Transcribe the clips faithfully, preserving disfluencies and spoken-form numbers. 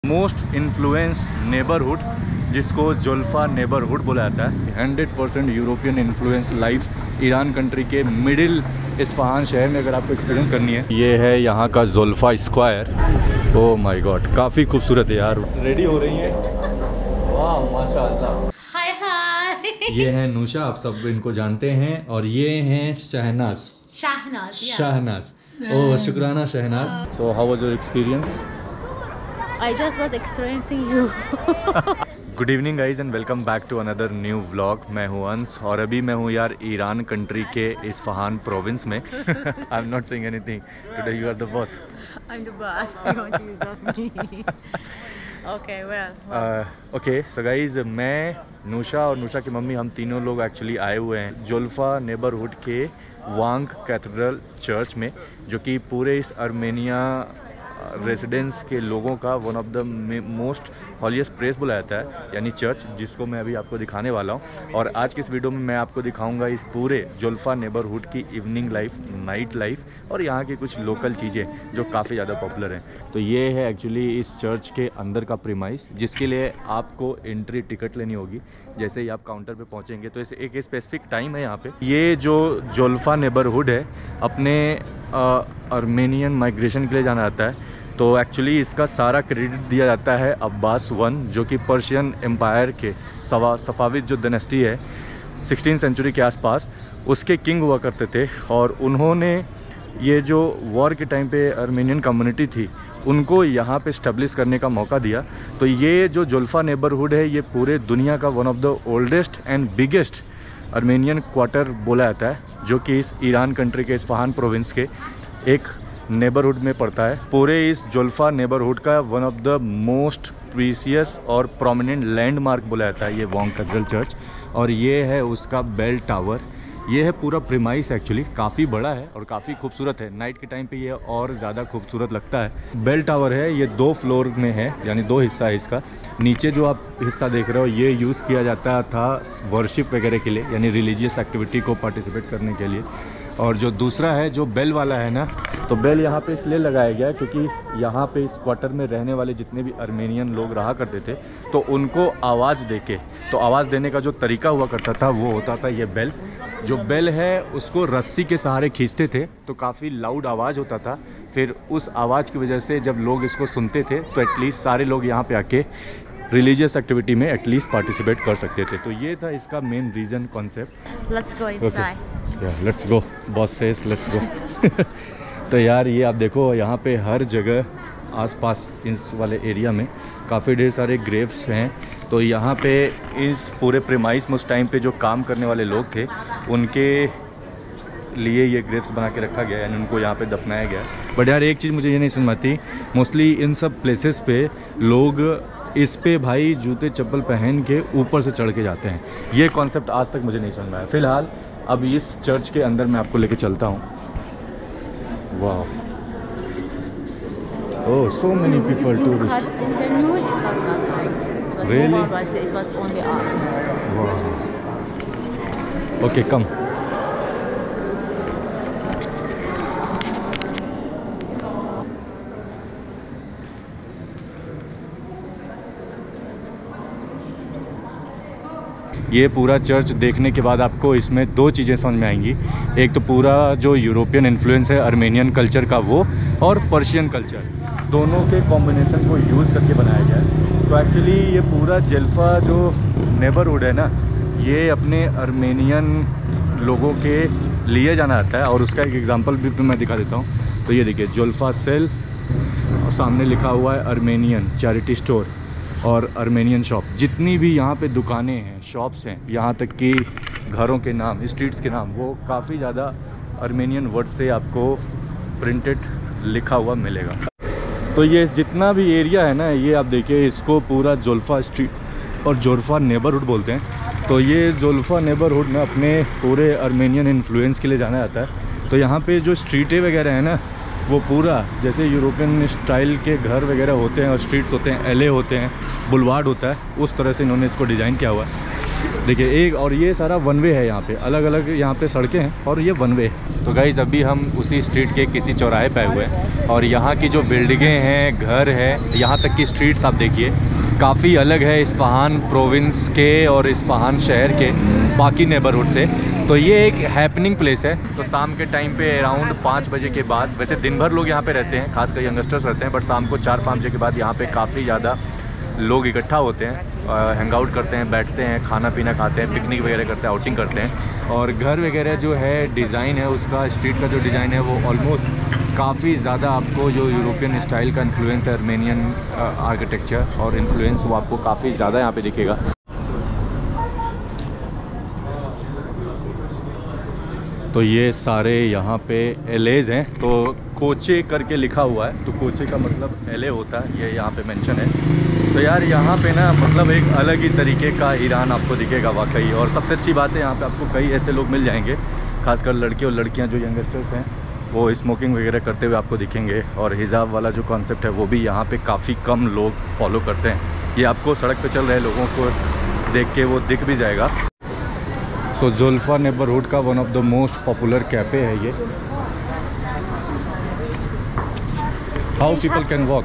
Most influence neighbourhood जिसको जुल्फा neighbourhood बोला जाता है। Hundred percent European influence life Iran country के मिडिल इस्फहान शहर में अगर आपको एक्सपीरियंस करनी है। ये है यहाँ का Julfa square. Oh my God, काफ़ी खूबसूरत है यार। रेडी हो रही है, वाह माशाल्लाह। हाय हाय। ये है नूशा, आप सब इनको जानते हैं, और ये हैं शहनाज। शहनाज शहनाज ओह शुक्राना Shahnaz. So how was your experience? I just was experiencing you. Good evening guys and welcome back to another new vlog. मैं हूँ अंश और अभी मैं हूँ यार ईरान कंट्री के इस्फहान प्रोविंस में। I am not saying anything, today you are the boss. I'm the boss. You want to use of me? Okay, well. Okay so guys, मैं नूशा और नूशा की मम्मी, हम तीनों लोग एक्चुअली आए हुए हैं जुल्फा नेबरहुड के वांग कैथेड्रल चर्च में, जो कि पूरे इस अर्मेनिया रेजिडेंस के लोगों का one of the most holiest place बोला जाता है, यानी चर्च, जिसको मैं अभी आपको दिखाने वाला हूँ। और आज की इस वीडियो में मैं आपको दिखाऊंगा इस पूरे जुल्फा नेबरहुड की इवनिंग लाइफ, नाइट लाइफ और यहाँ की कुछ लोकल चीज़ें जो काफ़ी ज़्यादा पॉपुलर हैं। तो ये है एक्चुअली इस चर्च के अंदर का प्रीमाइस, जिसके लिए आपको एंट्री टिकट लेनी होगी। जैसे ही आप काउंटर पे पहुँचेंगे तो इसे एक स्पेसिफिक टाइम है यहाँ पे। ये जो जुल्फा नेबरहुड है अपने अर्मेनियन माइग्रेशन के लिए जाना जाता है। तो एक्चुअली इसका सारा क्रेडिट दिया जाता है अब्बास वन, जो कि पर्शियन एम्पायर के सवा सफाविद जो डायनेस्टी है सिक्सटीन सेंचुरी के आसपास, उसके किंग हुआ करते थे। और उन्होंने ये जो वॉर के टाइम पे अर्मेनियन कम्युनिटी थी उनको यहाँ पे स्टैब्लिश करने का मौका दिया। तो ये जो जुल्फा नेबरहुड है ये पूरे दुनिया का one of the oldest and biggest Armenian quarter बोला जाता है, जो कि इस ईरान कंट्री के इस्फहान प्रोविंस के एक नेबरहुड में पड़ता है। पूरे इस जुल्फा नेबरहुड का one of the most precious और प्रोमिनेंट लैंडमार्क बोला जाता है ये वांग कैथेड्रल चर्च। और ये है उसका बेल टावर। ये है पूरा प्रीमाइस, एक्चुअली काफ़ी बड़ा है और काफ़ी खूबसूरत है। नाइट के टाइम पे ये और ज़्यादा खूबसूरत लगता है। बेल टावर है, ये दो फ्लोर में है, यानी दो हिस्सा है इसका। नीचे जो आप हिस्सा देख रहे हो ये यूज़ किया जाता था वर्शिप वगैरह के लिए, यानी रिलीजियस एक्टिविटी को पार्टिसिपेट करने के लिए। और जो दूसरा है जो बेल वाला है ना, तो बेल यहाँ पे इसलिए लगाया गया है क्योंकि यहाँ पे इस क्वार्टर में रहने वाले जितने भी अर्मेनियन लोग रहा करते थे तो उनको आवाज़ देके, तो आवाज़ देने का जो तरीका हुआ करता था वो होता था ये बेल। जो बेल है उसको रस्सी के सहारे खींचते थे तो काफ़ी लाउड आवाज़ होता था। फिर उस आवाज़ की वजह से जब लोग इसको सुनते थे तो एटलीस्ट सारे लोग यहाँ पे आके रिलीजियस एक्टिविटी में एटलीस्ट पार्टिसिपेट कर सकते थे। तो ये था इसका main reason, concept. Let's go inside. या let's go, boss says let's go. तो यार ये आप देखो, यहाँ पे हर जगह आसपास इस वाले एरिया में काफ़ी ढेर सारे ग्रेव्स हैं। तो यहाँ पे इस पूरे प्रीमाइस में उस टाइम पे जो काम करने वाले लोग थे उनके लिए ये ग्रेव्स बना के रखा गया, यानी उनको यहाँ पे दफनाया गया। बट यार एक चीज़ मुझे ये नहीं समझ आती, मोस्टली इन सब प्लेसेस पे लोग इस पे भाई जूते चप्पल पहन के ऊपर से चढ़ के जाते हैं। ये कॉन्सेप्ट आज तक मुझे नहीं समझ में आया। फिलहाल अब इस चर्च के अंदर मैं आपको लेके चलता हूँ। वाह, oh so many people tourist. Really? वाह, ओके कम। ये पूरा चर्च देखने के बाद आपको इसमें दो चीज़ें समझ में आएंगी। एक तो पूरा जो यूरोपियन इन्फ्लुएंस है अर्मेनियन कल्चर का वो, और पर्शियन कल्चर, दोनों के कॉम्बिनेशन को यूज़ करके बनाया गया है। तो एक्चुअली ये पूरा जुल्फा जो नेबरहुड है ना, ये अपने अर्मेनियन लोगों के लिए जाना जाता है। और उसका एक एग्जांपल भी मैं दिखा देता हूँ। तो ये देखिए जुल्फा सेल, और सामने लिखा हुआ है अर्मेनियन चैरिटी स्टोर और अर्मेनियन शॉप। जितनी भी यहाँ पे दुकानें हैं, शॉप्स हैं, यहाँ तक कि घरों के नाम, स्ट्रीट्स के नाम, वो काफ़ी ज़्यादा अर्मेनियन वर्ड से आपको प्रिंटेड लिखा हुआ मिलेगा। तो ये जितना भी एरिया है ना, ये आप देखिए, इसको पूरा जुल्फा स्ट्रीट और जुल्फा नेबरहुड बोलते हैं। तो ये जुल्फा नेबरहुड में अपने पूरे अर्मेनियन इन्फ्लुएंस के लिए जाना जाता है। तो यहाँ पे जो स्ट्रीटें वगैरह हैं ना, वो पूरा जैसे यूरोपियन स्टाइल के घर वगैरह होते हैं और स्ट्रीट्स होते हैं, एले होते हैं, बुलवार्ड होता है, उस तरह से इन्होंने इसको डिज़ाइन किया हुआ है। देखिए एक, और ये सारा वन वे है, यहाँ पे अलग अलग यहाँ पे सड़कें हैं और ये वन वे। तो गाइस अभी हम उसी स्ट्रीट के किसी चौराहे पे आए हुए हैं और यहाँ की जो बिल्डिंगें हैं, घर है, यहाँ तक की स्ट्रीट्स आप देखिए काफ़ी अलग है इस्फहान प्रोविंस के और इस्फहान शहर के बाकी नेबरहुड से। तो ये एक हैपनिंग प्लेस है। तो शाम के टाइम पे अराउंड पाँच बजे के बाद, वैसे दिन भर लोग यहाँ पे रहते हैं, खासकर यंगस्टर्स रहते हैं, बट शाम को चार पाँच बजे के बाद यहाँ पे काफ़ी ज़्यादा लोग इकट्ठा होते हैं, हैंग आउट करते हैं, बैठते हैं, खाना पीना खाते हैं, पिकनिक वगैरह करते हैं, आउटिंग करते हैं। और घर वगैरह जो है डिज़ाइन है उसका, स्ट्रीट का जो डिज़ाइन है वो ऑलमोस्ट काफ़ी ज़्यादा आपको जो यूरोपियन स्टाइल का इन्फ्लुएंस है, आर्मेनियन आर्किटेक्चर और इन्फ्लुएंस, वो आपको काफ़ी ज़्यादा यहाँ पे दिखेगा। तो ये सारे यहाँ पे एलेज हैं, तो कोचे करके लिखा हुआ है, तो कोचे का मतलब एले होता है, ये यहाँ पे मेंशन है। तो यार यहाँ पे ना मतलब एक अलग ही तरीके का ईरान आपको दिखेगा वाकई। और सबसे अच्छी बात है यहाँ पे आपको कई ऐसे लोग मिल जाएंगे, खासकर लड़के और लड़कियाँ जो यंगस्टर्स हैं वो स्मोकिंग वगैरह करते हुए आपको दिखेंगे। और हिजाब वाला जो कॉन्सेप्ट है वो भी यहाँ पे काफ़ी कम लोग फॉलो करते हैं। ये आपको सड़क पे चल रहे लोगों को देख के वो दिख भी जाएगा। सो जुल्फा नेबरहुड का one of the most popular cafe है ये। How people can walk.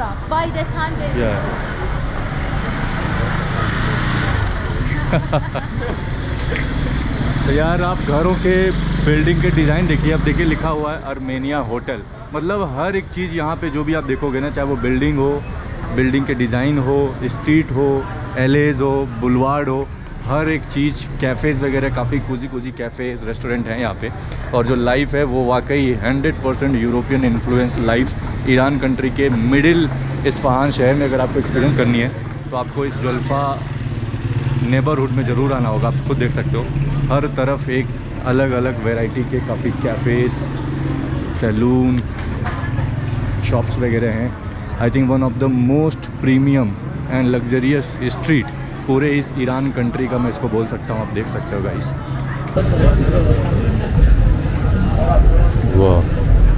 तो यार आप घरों के बिल्डिंग के डिज़ाइन देखिए, अब देखिए लिखा हुआ है आर्मेनिया होटल। मतलब हर एक चीज़ यहाँ पे जो भी आप देखोगे ना, चाहे वो बिल्डिंग हो, बिल्डिंग के डिज़ाइन हो, स्ट्रीट हो, एलेज हो, बुलवार्ड हो, हर एक चीज़, कैफ़ेज़ वगैरह, काफ़ी कोजी कोजी कैफ़ेज़, रेस्टोरेंट हैं यहाँ पे। और जो लाइफ है वो वाकई hundred percent European influence life. Iran country के मिडिल इस्फहान शहर में अगर आपको एक्सपीरियंस करनी है तो आपको इस जुल्फा नेबरहुड में ज़रूर आना होगा। आप खुद देख सकते हो हर तरफ एक अलग अलग वैरायटी के काफ़ी कैफ़ेज़, सैलून, शॉप्स वगैरह हैं। I think one of the most premium and luxurious street पूरे इस ईरान कंट्री का मैं इसको बोल सकता हूँ। आप देख सकते हो गाइस। वाह,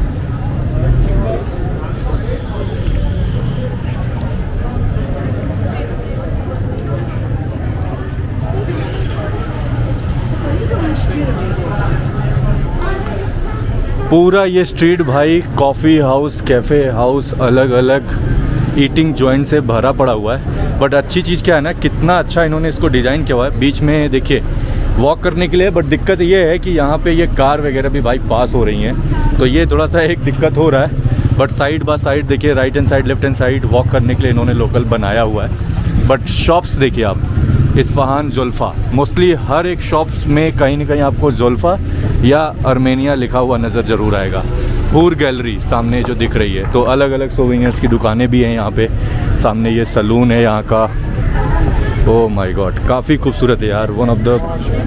पूरा ये स्ट्रीट भाई कॉफ़ी हाउस, कैफ़े हाउस, अलग अलग ईटिंग जॉइंट से भरा पड़ा हुआ है। बट अच्छी चीज़ क्या है ना, कितना अच्छा इन्होंने इसको डिज़ाइन किया हुआ है। बीच में देखिए वॉक करने के लिए, बट दिक्कत ये है कि यहाँ पे ये कार वगैरह भी भाई पास हो रही हैं, तो ये थोड़ा सा एक दिक्कत हो रहा है। बट साइड बाय साइड देखिए, right hand side, left hand side walk करने के लिए इन्होंने लोकल बनाया हुआ है। बट शॉप्स देखिए आप, इस्फहान जुल्फा, मोस्टली हर एक शॉप्स में कहीं ना कहीं आपको जुल्फा या आर्मेनिया लिखा हुआ नज़र ज़रूर आएगा। हूर गैलरी सामने जो दिख रही है, तो अलग अलग सोवेनियर्स की दुकानें भी हैं यहाँ पे। सामने ये सलून है यहाँ का। ओह माय गॉड, काफ़ी खूबसूरत है यार, वन ऑफ द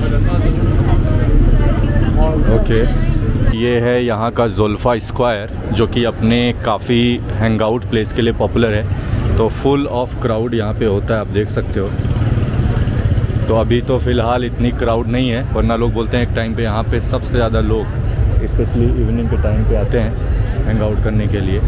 ओके। ये है यहाँ का जुल्फा स्क्वायर, जो कि अपने काफ़ी हैंग आउट प्लेस के लिए पॉपुलर है। तो फुल ऑफ क्राउड यहाँ पे होता है, आप देख सकते हो। तो अभी तो फ़िलहाल इतनी क्राउड नहीं है, वरना लोग बोलते हैं एक टाइम पे यहाँ पे सबसे ज़्यादा लोग स्पेशली इवनिंग के टाइम पे आते हैं हैंग आउट करने के लिए।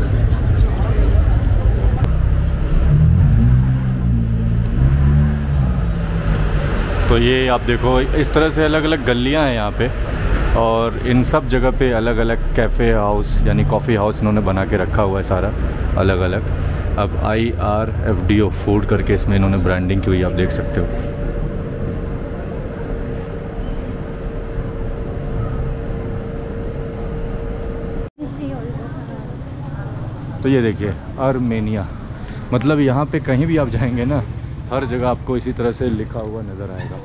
तो ये आप देखो, इस तरह से अलग अलग गलियां हैं यहाँ पे, और इन सब जगह पे अलग अलग कैफ़े हाउस यानी कॉफ़ी हाउस इन्होंने बना के रखा हुआ है सारा अलग अलग। अब I R F D O food करके इसमें इन्होंने ब्रांडिंग की हुई, आप देख सकते हो। तो ये देखिए आर्मेनिया, मतलब यहाँ पे कहीं भी आप जाएंगे ना, हर जगह आपको इसी तरह से लिखा हुआ नज़र आएगा।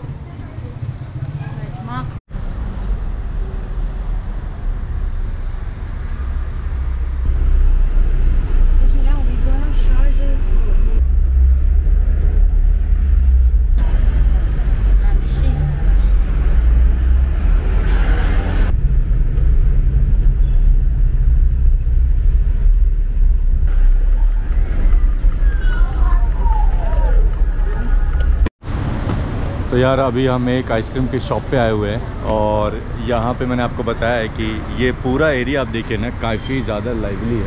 तो यार अभी हम एक आइसक्रीम की शॉप पे आए हुए हैं, और यहाँ पे मैंने आपको बताया है कि ये पूरा एरिया आप देखिए ना काफ़ी ज़्यादा लाइवली है।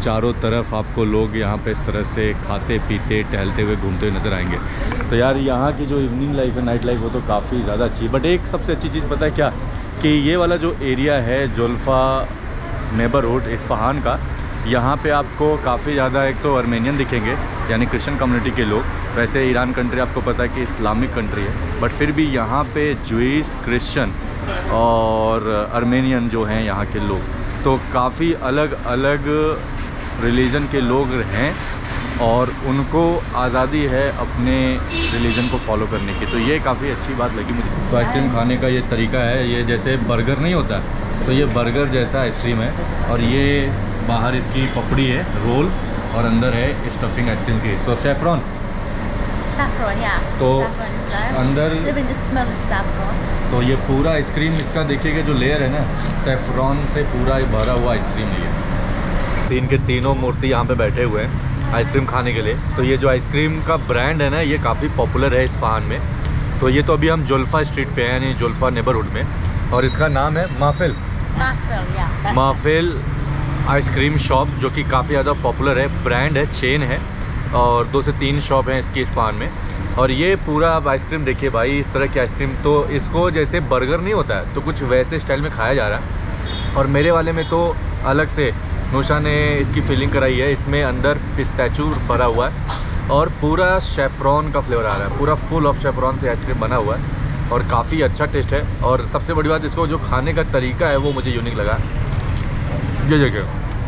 चारों तरफ आपको लोग यहाँ पे इस तरह से खाते पीते टहलते हुए घूमते हुए नज़र आएंगे। तो यार यहाँ की जो इवनिंग लाइफ है, नाइट लाइफ, वो तो काफ़ी ज़्यादा अच्छी है। बट एक सबसे अच्छी चीज़ पता है क्या, कि ये वाला जो एरिया है जुल्फ़ा नेबरहुड इस्फहान का, यहाँ पे आपको काफ़ी ज़्यादा एक तो अर्मेनियन दिखेंगे, यानी क्रिश्चियन कम्युनिटी के लोग। वैसे ईरान कंट्री आपको पता है कि इस्लामिक कंट्री है, बट फिर भी यहाँ पे ज्यूइश, क्रिश्चियन और अर्मेनियन जो हैं यहाँ के लोग, तो काफ़ी अलग अलग रिलीजन के लोग हैं और उनको आज़ादी है अपने रिलीजन को फॉलो करने की। तो ये काफ़ी अच्छी बात लगी मुझे। तो आइसक्रीम खाने का ये तरीका है, ये जैसे बर्गर नहीं होता, तो ये बर्गर जैसा आइसक्रीम है और ये बाहर इसकी पपड़ी है, रोल, और अंदर है स्टफिंग आइसक्रीम की। तो सेफ्रॉन Saffron, yeah. तो Saffron is there. अंदर Even the smell is saffron. तो ये पूरा आइसक्रीम इसका देखिएगा जो लेयर है ना, सेफ्रॉन से पूरा भरा हुआ आइसक्रीम है ये। तीन के तीनों मूर्ति यहाँ पे बैठे हुए हैं आइसक्रीम खाने के लिए। तो ये जो आइसक्रीम का ब्रांड है ना, ये काफ़ी पॉपुलर है इस्फहान में। तो ये तो अभी हम जुल्फ़ा स्ट्रीट पे हैं, यानी जुल्फ़ा नेबरहुड में, और इसका नाम है माफिल Maxwell, yeah. माफिल आइसक्रीम शॉप, जो कि काफ़ी ज़्यादा पॉपुलर है, ब्रांड है, चेन है, और दो से तीन शॉप हैं इसकी इस्फहान में। और ये पूरा आप आइसक्रीम देखिए भाई, इस तरह की आइसक्रीम, तो इसको जैसे बर्गर नहीं होता है तो कुछ वैसे स्टाइल में खाया जा रहा है। और मेरे वाले में तो अलग से नूशा ने इसकी फीलिंग कराई है, इसमें अंदर पिस्ताचू भरा हुआ है और पूरा शेफ्रॉन का फ्लेवर आ रहा है, पूरा फुल ऑफ शेफ्रॉन से आइसक्रीम बना हुआ है और काफ़ी अच्छा टेस्ट है। और सबसे बड़ी बात, इसको जो खाने का तरीका है वो मुझे यूनिक लगा। ये देखिए,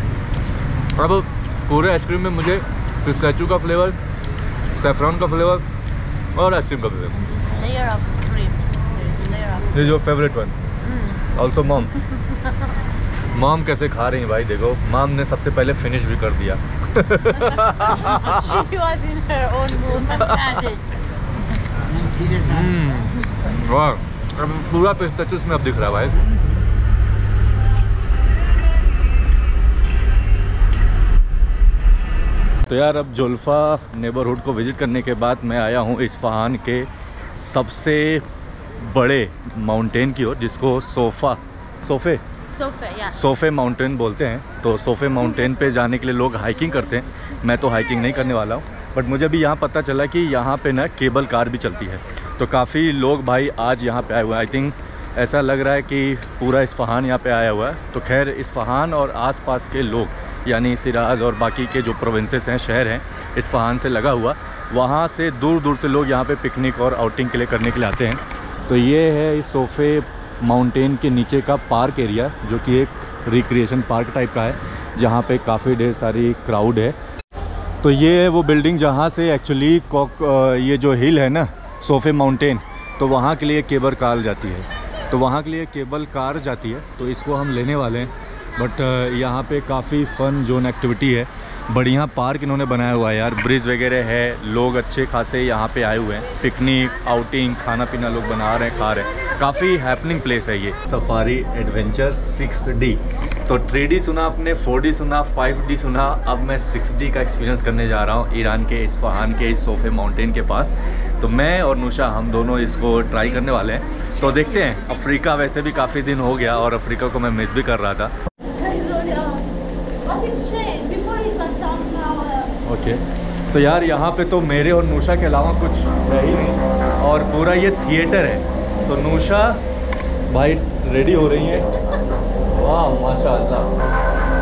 अब पूरे आइसक्रीम में मुझे पिस्ताचू का फ्लेवर, सेफ्रॉन का फ्लेवर और आइसक्रीम का flavour. This layer of cream. There's a layer of. ये जो favourite one, also mom. Mom कैसे खा रही हैं भाई, देखो मॉम ने सबसे पहले फिनिश भी कर दिया। She was in her own mood. हम्म, वाह, अब पूरा पिस्ताचू इसमें अब दिख रहा है भाई। तो यार अब जुल्फ़ा नेबरहुड को विज़िट करने के बाद मैं आया हूँ इस्फहान के सबसे बड़े माउंटेन की ओर, जिसको सोफ़ा सोफ़े Sofa, yeah. सोफ़े माउंटेन बोलते हैं। तो सोफ़े माउंटेन पे जाने के लिए लोग हाइकिंग करते हैं, मैं तो हाइकिंग नहीं करने वाला हूँ, बट मुझे अभी यहाँ पता चला कि यहाँ पे ना केबल कार भी चलती है। तो काफ़ी लोग भाई आज यहाँ पे आए हुए हैं। आई थिंक ऐसा लग रहा है कि पूरा इस्फहान यहाँ पे आया हुआ है। तो खैर इस्फहान और आसपास के लोग, यानी सिराज और बाकी के जो प्रोविंसेस हैं, शहर हैं इस्फहान से लगा हुआ, वहाँ से दूर दूर से लोग यहाँ पे पिकनिक और आउटिंग के लिए करने के लिए आते हैं। तो ये है इस सोफ़े माउंटेन के नीचे का पार्क एरिया, जो कि एक रिक्रिएशन पार्क टाइप का है, जहाँ पे काफ़ी ढेर सारी क्राउड है। तो ये है वो बिल्डिंग जहाँ से एक्चुअली कॉक ये जो हिल है ना, सोफ़े माउंटेन, तो वहाँ के लिए केबल कार जाती है। तो वहाँ के लिए केबल कार जाती है, तो इसको हम लेने वाले हैं। बट यहाँ पे काफ़ी फ़न जोन एक्टिविटी है, बढ़िया पार्क इन्होंने बनाया हुआ है यार, ब्रिज वगैरह है, लोग अच्छे खासे यहाँ पे आए हुए हैं, पिकनिक, आउटिंग, खाना पीना लोग बना रहे हैं, खा रहे हैं। काफ़ी हैपनिंग प्लेस है ये। Safari adventure six D. तो थ्री डी सुना आपने, फोर डी सुना, फाइव डी सुना, अब मैं सिक्स डी का एक्सपीरियंस करने जा रहा हूँ ईरान के इस्फहान के इस सोफ़े माउंटेन के पास। तो मैं और नूशा हम दोनों इसको ट्राई करने वाले हैं। तो देखते हैं। अफ्रीका वैसे भी काफ़ी दिन हो गया और अफ्रीका को मैं मिस भी कर रहा था। Okay okay. तो यार यहाँ पे तो मेरे और नूशा के अलावा कुछ है ही नहीं और पूरा ये थिएटर है। तो नूशा भाई रेडी हो रही है, वाह माशाल्लाह।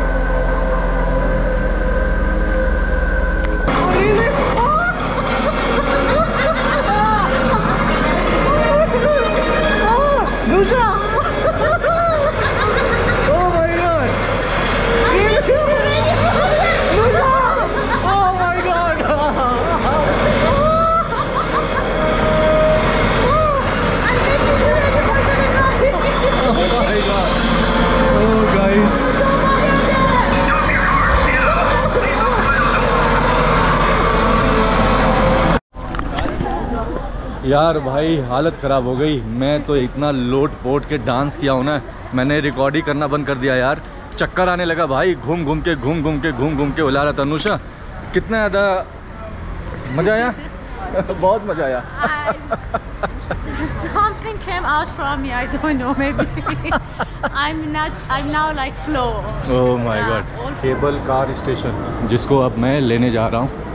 यार भाई हालत ख़राब हो गई। मैं तो इतना लोट पोट के डांस किया हूँ ना, मैंने रिकॉर्ड ही करना बंद कर दिया यार। चक्कर आने लगा भाई, घूम घूम के घूम घूम के घूम घूम के उला रहा था। अनुषा कितना ज़्यादा मज़ा आया? बहुत मज़ा आया। Something came out from me, I don't know, maybe I'm not. I'm now like flow. Oh my Yeah, God. all- cable car station जिसको अब मैं लेने जा रहा हूँ.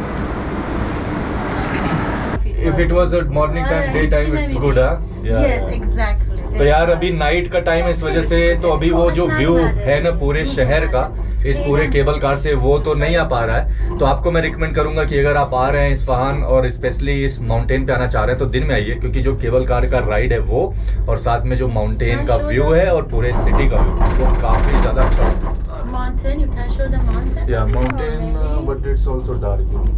If it was at morning time, day time, it's good, huh? Yeah. Yes, exactly. तो यार अभी नाइट का टाइम है, इस वजह से तो अभी वो जो व्यू है ना पूरे शहर का इस पूरे केबल कार से वो तो नहीं आ पा रहा है. तो आपको मैं रिकमेंड करूंगा कि अगर आप आ रहे हैं इस्फहान और स्पेशली इस माउंटेन पे आना चाह रहे हैं तो दिन में आइए, क्योंकि जो केबल कार का राइड है वो और साथ में जो माउंटेन का व्यू है और पूरे सिटी का व्यू वो काफी ज्यादा अच्छा है. Mountain. You can show the mountain. या maybe, or mountain maybe- but it's also dark.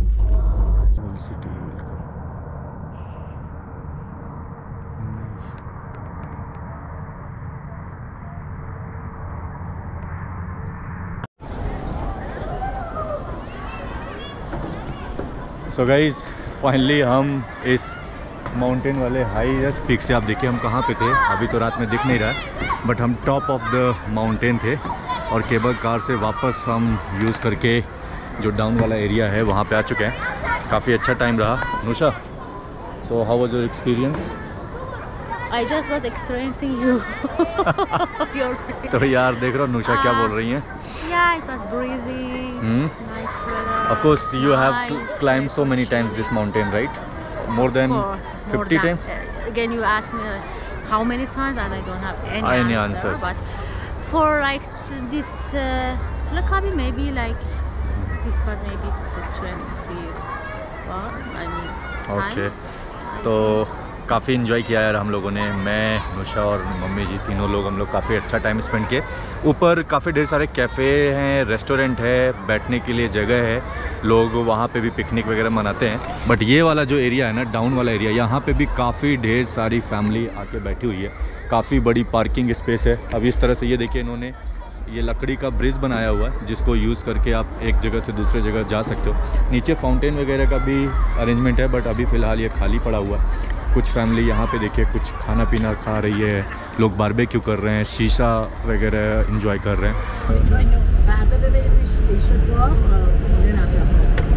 So guys finally हम इस माउंटेन वाले हाईएस्ट पीक से, आप देखिए हम कहाँ पे थे, अभी तो रात में दिख नहीं रहा है बट हम टॉप ऑफ द माउंटेन थे और केबल कार से वापस हम यूज़ करके जो डाउन वाला एरिया है वहाँ पे आ चुके हैं. काफ़ी अच्छा टाइम रहा. Noosha, so how was your experience? I just was experiencing you. Your तो यार देख रहे हो नूशा क्या बोल रही हैं. Yeah, it was breezy. Hmm? Nice weather. Of course you have nice, climbed so very many chill. times this mountain, right? More Of than course, more fifty than- times? uh, again, you ask me uh, how many times, and I don't have any, Any answer. answers. But for like this uh, Tulakabi, maybe like this was maybe the twenty. Well, I mean, time. Okay. I तो think. काफ़ी enjoy किया यार हम लोगों ने, मैं, Noosha और mummy जी तीनों लोग हम लोग काफ़ी अच्छा टाइम स्पेंड किए. ऊपर काफ़ी ढेर सारे कैफ़े हैं, रेस्टोरेंट है, बैठने के लिए जगह है, लोग वहाँ पे भी पिकनिक वगैरह मनाते हैं. बट ये वाला जो एरिया है ना, डाउन वाला एरिया, यहाँ पे भी काफ़ी ढेर सारी फैमिली आके बैठी हुई है. काफ़ी बड़ी पार्किंग स्पेस है. अब इस तरह से ये देखिए इन्होंने ये लकड़ी का ब्रिज बनाया हुआ है जिसको यूज़ करके आप एक जगह से दूसरे जगह जा सकते हो. नीचे फाउंटेन वगैरह का भी अरेंजमेंट है बट अभी फ़िलहाल ये खाली पड़ा हुआ है. कुछ फैमिली यहाँ पे देखिए कुछ खाना पीना खा रही है, लोग बारबेक्यू कर रहे हैं, शीशा वगैरह एंजॉय कर रहे हैं. فردا ببرید ایشون دعا خونه نجف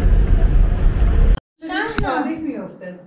تاریخ میفته.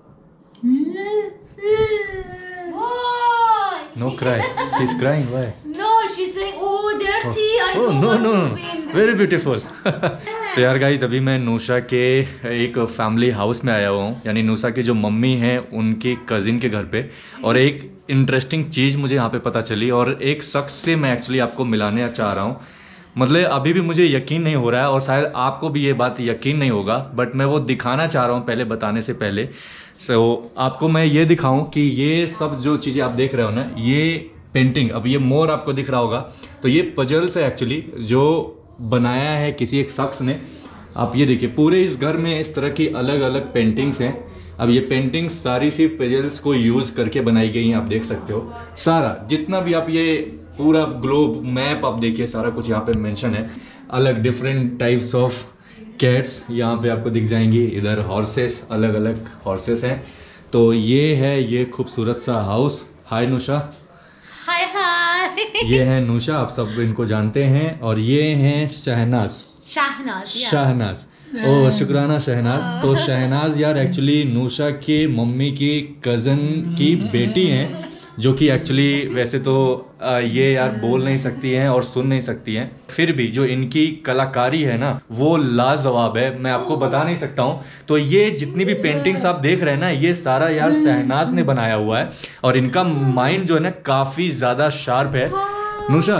No cry, she is crying. Why? No, she's saying, oh, dirty. I oh don't no want no, to be in the very beautiful. तो यार गाइस अभी मैं नूशा के एक फैमिली हाउस में आया हुआ हूँ, यानी नूशा की जो मम्मी हैं उनके कज़िन के घर पे. और एक इंटरेस्टिंग चीज़ मुझे यहाँ पे पता चली और एक शख्स से मैं एक्चुअली आपको मिलाने चाह रहा हूँ. मतलब अभी भी मुझे यकीन नहीं हो रहा है और शायद आपको भी ये बात यकीन नहीं होगा बट मैं वो दिखाना चाह रहा हूँ पहले बताने से पहले. सो so, आपको मैं ये दिखाऊं कि ये सब जो चीज़ें आप देख रहे हो ना, ये पेंटिंग, अब ये मोर आपको दिख रहा होगा तो ये पजल्स है एक्चुअली जो बनाया है किसी एक शख्स ने. आप ये देखिए पूरे इस घर में इस तरह की अलग अलग पेंटिंग्स हैं. अब ये पेंटिंग्स सारी सिर्फ पजल्स को यूज़ करके बनाई गई हैं. आप देख सकते हो सारा जितना भी आप ये पूरा ग्लोब मैप आप देखिए सारा कुछ यहाँ पे मेंशन है. अलग डिफरेंट टाइप्स ऑफ कैट्स यहाँ पे आपको दिख जाएंगी. इधर हॉर्सेस, अलग अलग हॉर्सेस हैं. तो ये है ये खूबसूरत सा house. Hi Noosha. Hi, hi. ये है नूशा, आप सब इनको जानते हैं. और ये हैं Shehnaaz. Shahnaz, yeah. Shehnaaz. Oh शुक्राना शहनाज. तो शहनाज यार एक्चुअली नूशा के मम्मी की कज़न की बेटी हैं जो कि एक्चुअली वैसे तो ये यार बोल नहीं सकती हैं और सुन नहीं सकती हैं, फिर भी जो इनकी कलाकारी है ना वो लाजवाब है, मैं आपको बता नहीं सकता हूँ. तो ये जितनी भी पेंटिंग्स आप देख रहे हैं ना ये सारा यार शहनाज ने बनाया हुआ है और इनका माइंड जो है ना काफ़ी ज़्यादा शार्प है. Nusha,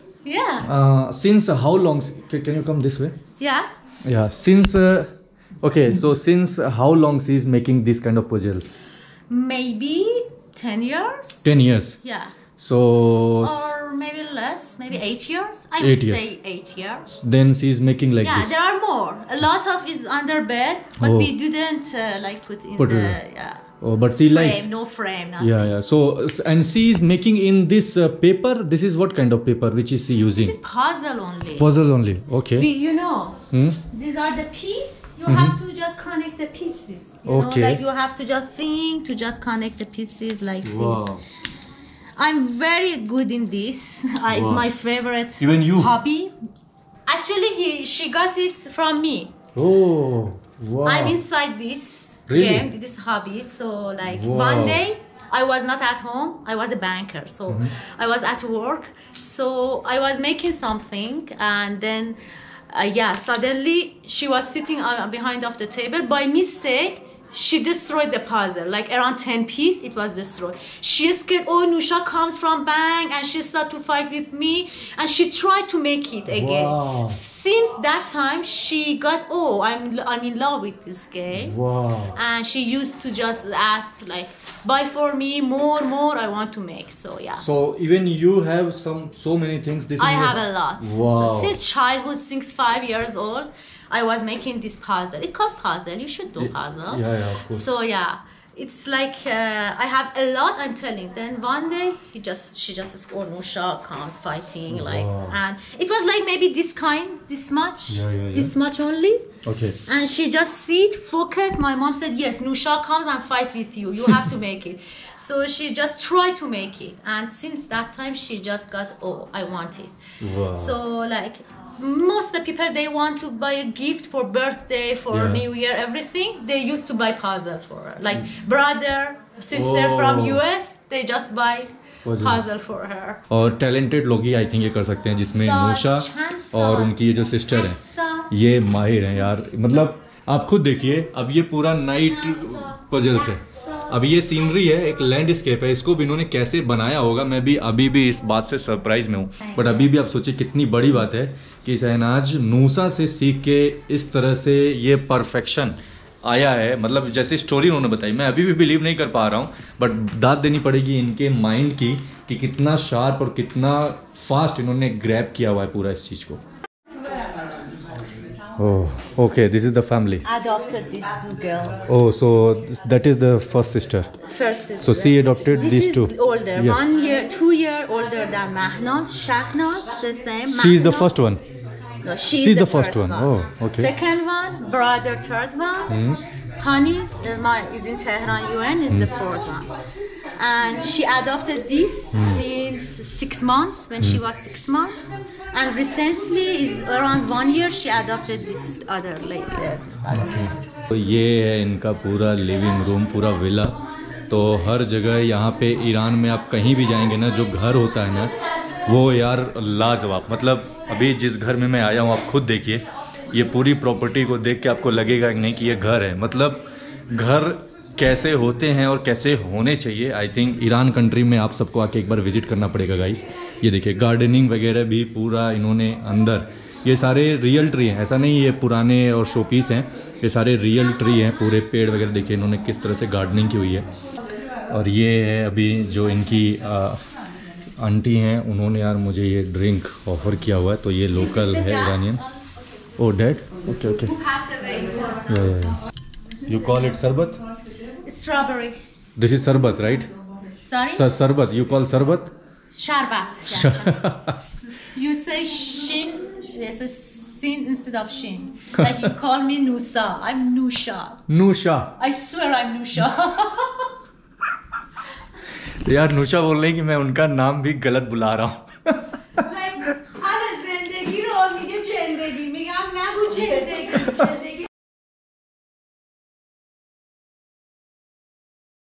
Yeah. Since how long can you come this way? Yeah. Yeah, since uh, okay, so since how long she is making this kind of puzzles? Maybe ten years. Ten years. Yeah. So Or maybe less, maybe eight years. I Eight would years. say eight years. then she is making like Yeah, this. there are more. A lot of is under bed, but Oh. we didn't uh, like put in Put the it. yeah, Oh, but she frame. likes. No frame. Nothing. Yeah, yeah. So and she is making in this uh, paper. This is what kind of paper which is she using? This is puzzle only. Puzzles only. Okay. We, you know, Hmm? these are the piece. You Mhm. have to just connect the pieces. You Okay. know, like you have to just think to just connect the pieces like this. Wow. I'm very good in this. Uh, it's Wow. my favorite Even you? hobby. Actually, he she got it from me. Oh. Wow. I'm inside this Really? game, this hobby. So like Wow. one day I was not at home. I was a banker, so I was at work. So I was making something, and then uh, yeah, suddenly she was sitting uh, behind of the table. By mistake, she destroyed the puzzle, like around ten pieces, it was destroyed. She scared, oh, Nusha comes from bank, and she started to fight with me, and she tried to make it again. Wow. Since that time, she got, oh, I'm, I'm in love with this game. Wow. And she used to just ask, like, buy for me, more, more, I want to make, so yeah. So even you have some, so many things. This I is have your... a lot. Wow. So since childhood, since five years old, I was making this puzzle. It calls puzzle. You should do puzzle. Yeah, yeah, of course. So yeah, it's like uh, I have a lot. I'm telling. Then one day, he just she just scored. Nusha comes fighting like, Wow. and it was like maybe this kind, this much, Yeah, yeah, yeah. this much only. Okay. And she just sit, focus. My mom said, yes, Nusha comes and fight with you. You have to make it. So she just tried to make it. And since that time, she just got, oh, I want it. Wow. So like, most of the people, they want to buy a gift for birthday, for Yeah. New Year, everything. They used to buy puzzle for her. Like brother, sister Oh. from U S, they just buy Puzzles. puzzle for her. और talented लोग ही I think ये कर सकते हैं, जिसमें सा, नूशा छान सा, और उनकी ये जो सिस्टर है ऐसा। ये माहिर हैं यार। मतलब आप खुद देखिए, अब ये पूरा नाइट पजल्स है, अब ये सीनरी है, एक लैंडस्केप है, इसको भी इन्होंने कैसे बनाया होगा, मैं भी अभी भी इस बात से सरप्राइज में हूँ। बट अभी भी आप सोचिए कितनी बड़ी बात है कि शहनाज नूसा से सीख के इस तरह से ये परफेक्शन आया है। मतलब जैसे स्टोरी उन्होंने बताई, मैं अभी भी बिलीव नहीं कर पा रहा हूँ, बट दाद देनी पड़ेगी इनके माइंड की कि कितना शार्प और कितना फास्ट इन्होंने ग्रैब किया हुआ है पूरा इस चीज़ को। Oh, okay. This is the family. Adopted this girl. Oh, so that is the first sister. First sister. So she adopted this these is two. older, Yeah. one year, two year older than Mahnaz. Shahnaz, the same. She is the Mahnaz- first one. No, she's, She's the, the first one. Oh, okay. Second one, brother, third one. Hmm. Hanis uh, my, is in Tehran, U N, is the fourth one. And she adopted this since six months, when she was six months. And recently, is around one year, she adopted this other lady. This other lady. तो ये है इनका पूरा living room, पूरा villa. तो हर जगह यहाँ पे ईरान में आप कहीं भी जाएंगे ना, जो घर होता है ना, वो यार लाजवाब। मतलब अभी जिस घर में मैं आया हूँ, आप खुद देखिए, ये पूरी प्रॉपर्टी को देख के आपको लगेगा कि नहीं कि ये घर है। मतलब घर कैसे होते हैं और कैसे होने चाहिए, आई थिंक ईरान कंट्री में आप सबको आके एक बार विजिट करना पड़ेगा गाइस। ये देखिए गार्डनिंग वगैरह भी पूरा इन्होंने अंदर, ये सारे रियल ट्री हैं, ऐसा नहीं ये पुराने और शोपीस हैं, ये सारे रियल ट्री हैं, पूरे पेड़ वगैरह देखिए इन्होंने किस तरह से गार्डनिंग की हुई है। और ये है अभी जो इनकी आ, आंटी हैं, उन्होंने यार मुझे ये ड्रिंक ऑफर किया हुआ है, तो ये लोकल है Iranian. Oh dad, okay okay, you call it sharbat? Strawberry. This is sharbat right? Sorry? Sharbat, you call sharbat? Sharbat. Yeah. You say shin, yes, a sin instead of shin. Like you call me Nusa. I'm Nusha. Nusha. I swear I'm Nusha. यार नूशा बोल रहे हैं कि मैं उनका नाम भी गलत बुला रहा हूँ। Like, حال زندگی رو میگه زندگی، میگم نگو زندگی.